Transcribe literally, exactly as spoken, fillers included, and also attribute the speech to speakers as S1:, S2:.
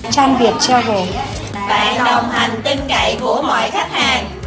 S1: Tran Việt Travel.
S2: Bạn đồng hành tin cậy của mọi khách hàng.